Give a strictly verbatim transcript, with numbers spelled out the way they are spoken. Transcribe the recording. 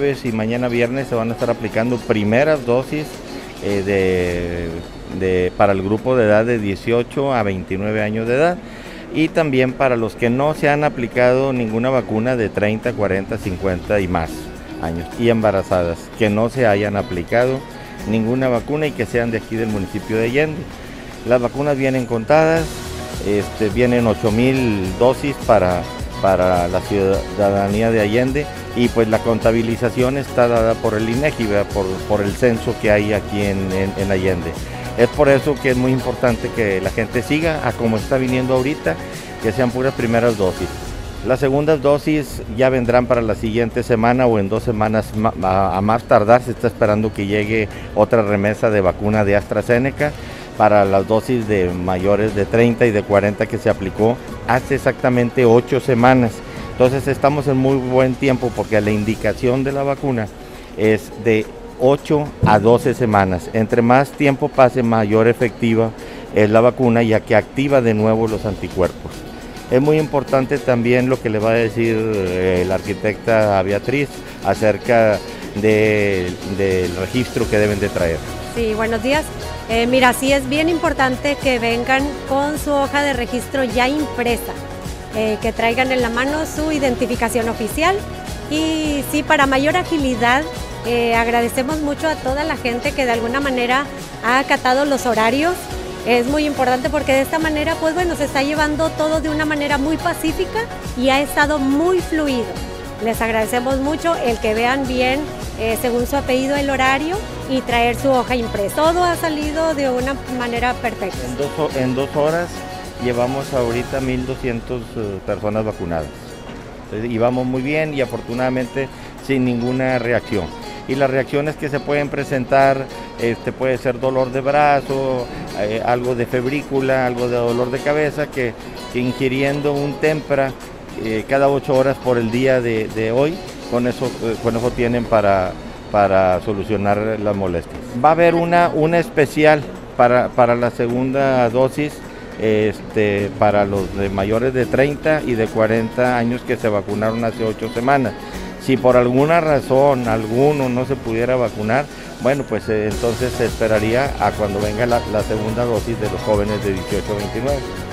jueves y mañana viernes se van a estar aplicando primeras dosis eh, de, de, para el grupo de edad de dieciocho a veintinueve años de edad, y también para los que no se han aplicado ninguna vacuna de treinta, cuarenta, cincuenta y más años, y embarazadas que no se hayan aplicado ninguna vacuna y que sean de aquí del municipio de Allende. Las vacunas vienen contadas, este, vienen ocho mil dosis para, para la ciudadanía de Allende, y pues la contabilización está dada por el INEGI, por, por el censo que hay aquí en, en, en Allende. Es por eso que es muy importante que la gente siga a como está viniendo ahorita, que sean puras primeras dosis. Las segundas dosis ya vendrán para la siguiente semana o en dos semanas a más tardar. Se está esperando que llegue otra remesa de vacuna de AstraZeneca para las dosis de mayores de treinta y de cuarenta que se aplicó hace exactamente ocho semanas. Entonces estamos en muy buen tiempo porque la indicación de la vacuna es de ocho a doce semanas. Entre más tiempo pase, mayor efectiva es la vacuna, ya que activa de nuevo los anticuerpos. Es muy importante también lo que le va a decir eh, la arquitecta Beatriz acerca de, del registro que deben de traer. Sí, buenos días. Eh, mira, sí es bien importante que vengan con su hoja de registro ya impresa, eh, que traigan en la mano su identificación oficial, y sí, para mayor agilidad, Eh, agradecemos mucho a toda la gente que de alguna manera ha acatado los horarios. Es muy importante porque de esta manera, pues bueno, se está llevando todo de una manera muy pacífica y ha estado muy fluido. Les agradecemos mucho el que vean bien, eh, según su apellido, el horario y traer su hoja impresa. Todo ha salido de una manera perfecta. En dos, en dos horas llevamos ahorita mil doscientas uh, personas vacunadas. Entonces, y vamos muy bien y afortunadamente sin ninguna reacción. Y las reacciones que se pueden presentar, este, puede ser dolor de brazo, eh, algo de febrícula, algo de dolor de cabeza, que, que ingiriendo un Tempra eh, cada ocho horas por el día de, de hoy, con eso, eh, con eso tienen para, para solucionar las molestias. Va a haber una, una especial para, para la segunda dosis, este, para los de mayores de treinta y de cuarenta años que se vacunaron hace ocho semanas. Si por alguna razón alguno no se pudiera vacunar, bueno, pues eh, entonces se esperaría a cuando venga la, la segunda dosis de los jóvenes de dieciocho a veintinueve.